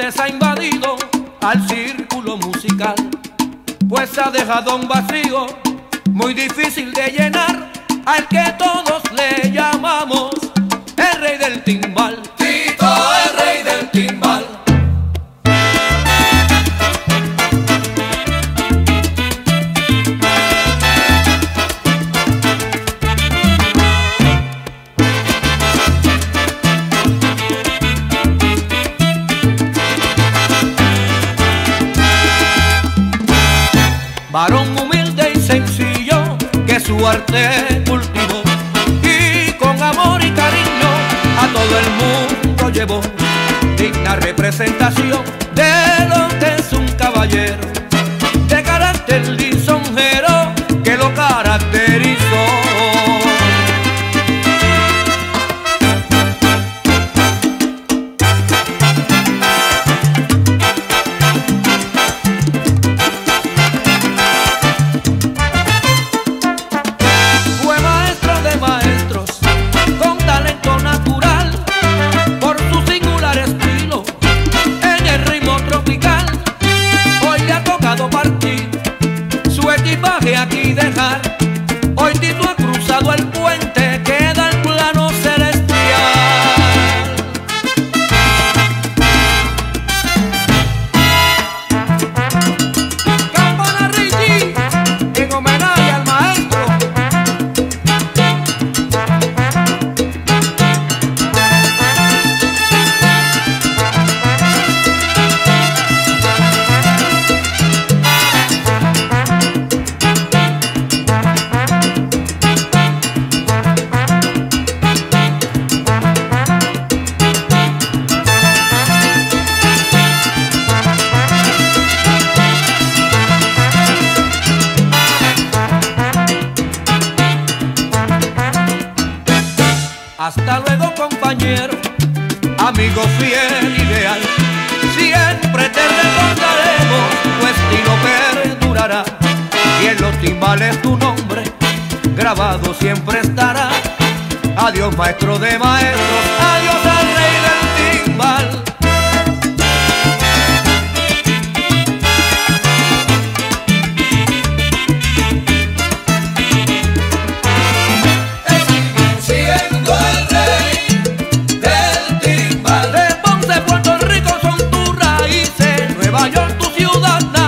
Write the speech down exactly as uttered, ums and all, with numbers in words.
tristeza ha invadido al círculo musical, pues ha dejado un vacío muy difícil de llenar, al que todos le llamamos el rey del timbal. Tito, el rey del timbal. Varón humilde y sencillo que su arte cultivó, y con amor y cariño a todo el mundo llevó, digna representación de lo que es un caballero, de carácter lisonjero que lo caracterizó. Aquí dejar, hoy Tito ha cruzado el puente que da al plano celestial. Campana Richie, en homenaje al maestro. Hasta luego, compañero, amigo fiel y leal. Siempre te recordaremos, tu estilo perdurará, y en los timbales tu nombre grabado siempre estará. Adiós, maestro de maestros, adiós al rey del timbal. Nueva York, tu ciudad.